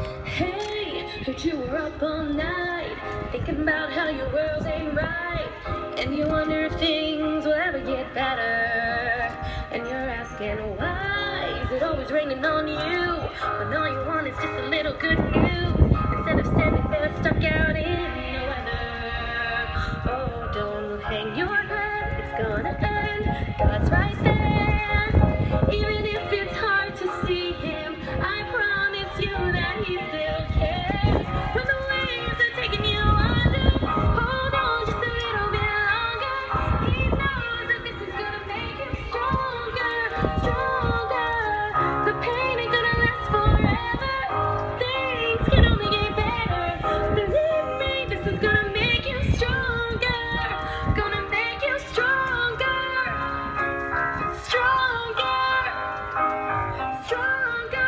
Hey, heard you were up all night, thinking about how your world ain't right, and you wonder if things will ever get better, and you're asking why is it always raining on you, when all you want is just a little good news, instead of standing there stuck out in the weather. Oh, don't hang your head, it's gonna end, God's right there, even if it's hard to see him, I promise you that he still cares. When the waves are taking you under, hold on just a little bit longer. He knows that this is gonna make you stronger, stronger. The pain ain't gonna last forever. Things can only get better. Believe me, this is gonna make you stronger, gonna make you stronger, stronger, stronger.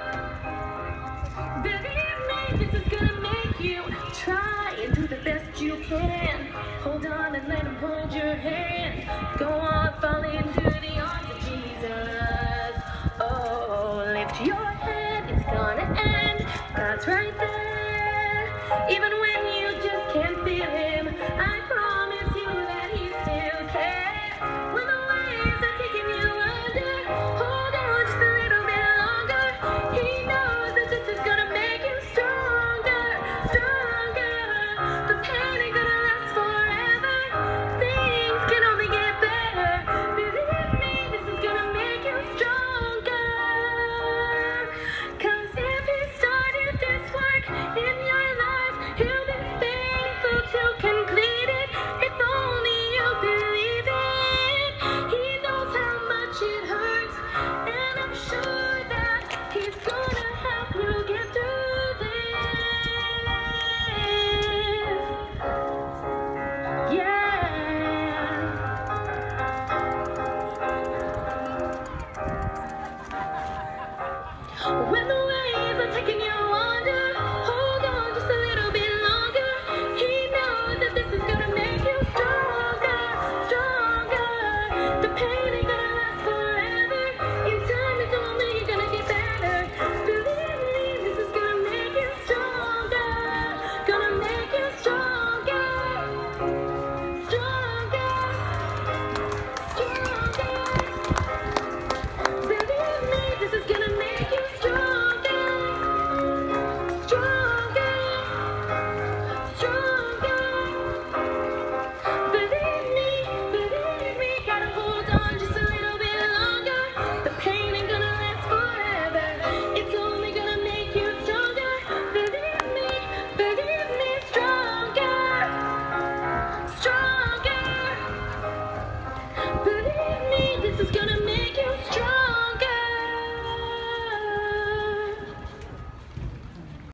Believe me, this is gonna make you try and do the best you can. Hold on and let him hold your hand. Go on, fall into the arms of Jesus. Oh, lift your head, it's gonna end. God's right there. Even when you just can't feel him, I promise you that he still cares. When the waves are taking you under, hold on just a little bit longer. He knows that this is gonna make you stronger, stronger. The pain ain't gonna last forever. Things can only get better. Believe me, this is gonna make you stronger. 'Cause if he started this work in your life, he'll be faithful to complete it. If only you believe it. He knows how much it hurts, and I'm sure that he's gonna help you get through this. Yeah. When